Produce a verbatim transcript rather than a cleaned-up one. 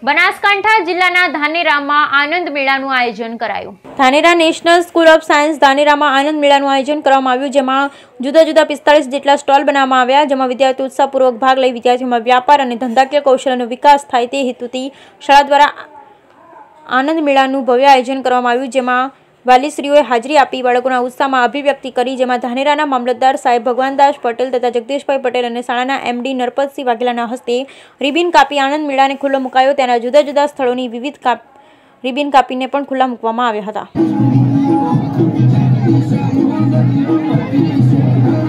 બનાસકાંઠા જિલ્લાના ધાનેરામાં આનંદ મેળાનું આયોજન કરાયું। Dhanera national school of science ધાનેરામાં આનંદ મેળાનું આયોજન કરવામાં આવ્યું, જેમાં જુદા જુદા પિસ્તાળીસ જેટલા સ્ટોલ બનાવવામાં આવ્યા, જેમાં વિદ્યાર્થીઓ ઉત્સાહપૂર્વક ભાગ લઈ વિદ્યાર્થીઓમાં વ્યાપાર અને ધંધાકીય કૌશલ્યનો વિકાસ થાય તે હેતુથી શાળા દ્વારા આનંદ મેળાનું ભવ્ય આયોજન કરવામાં આવ્યું, જેમાં વાલીશ્રીઓએ હાજરી આપી બાળકોના ઉત્સાહમાં અભિવ્યક્તિ કરી, જેમાં ધાનેરાના મામલતદાર સાહેબ ભગવાનદાસ પટેલ તથા જગદીશભાઈ પટેલ અને શાળાના એમડી નરપતસિંહ વાઘેલાના હસ્તે રિબિન કાપી આનંદ મેળાને ખુલ્લો મુકાયો। તેના જુદા જુદા સ્થળોની વિવિધ કાપ રિબિન કાપીને પણ ખુલ્લા મૂકવામાં આવ્યા હતા।